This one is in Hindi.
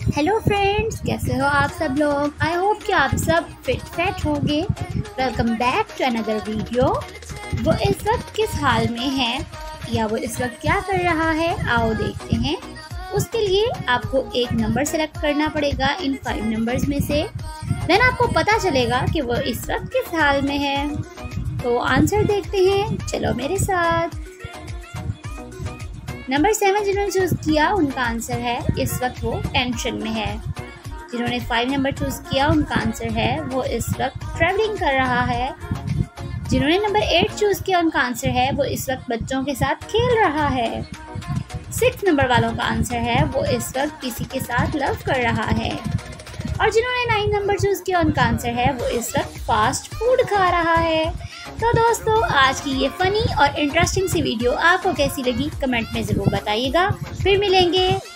हेलो फ्रेंड्स, कैसे हो आप सब लोग। आई होप कि आप सब फिट फैट होंगे। Welcome back to another video. वो इस वक्त किस हाल में है या वो इस वक्त क्या कर रहा है, आओ देखते हैं। उसके लिए आपको एक नंबर सेलेक्ट करना पड़ेगा इन 5 नंबर्स में से। देन आपको पता चलेगा कि वो इस वक्त किस हाल में है। तो आंसर देखते हैं, चलो मेरे साथ। नंबर 7 जिन्होंने चूज किया उनका आंसर है इस वक्त वो टेंशन में है। जिन्होंने 5 नंबर चूज किया उनका आंसर है वो इस वक्त ट्रैवलिंग कर रहा है। जिन्होंने नंबर 8 चूज किया उनका आंसर है वो इस वक्त बच्चों के साथ खेल रहा है। 6 नंबर वालों का आंसर है वो इस वक्त किसी के साथ लव कर रहा है। और जिन्होंने 9 नंबर चूज किया उनका आंसर है वो इस वक्त फास्ट फूड खा रहा है। तो दोस्तों, आज की ये फ़नी और इंटरेस्टिंग सी वीडियो आपको कैसी लगी कमेंट में ज़रूर बताइएगा। फिर मिलेंगे